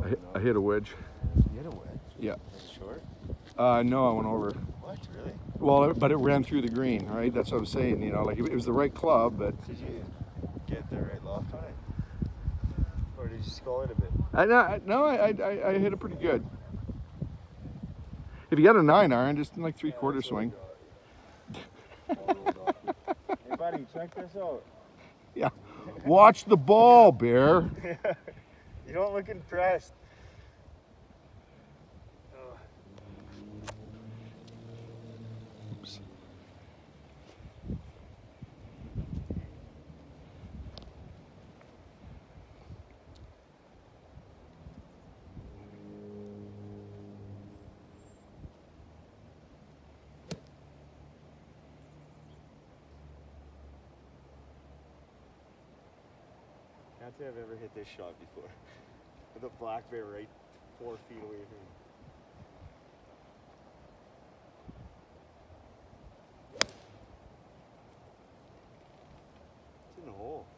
I hit a wedge. You hit a wedge? Yeah. Was it short? No, I went over. What, really? Well, but it ran through the green, right? That's what I'm saying. You know, like it was the right club, but. Did you get the right loft on it, or did you skull it a bit? I hit it pretty good. If you got a 9-iron, just in like 3/4 swing. Hey, buddy, check this out. Yeah. Watch the ball, Bear. You don't look impressed. Oops. Can't say I've ever hit this shot before. With a black bear right 4 feet away from me. It's in the hole.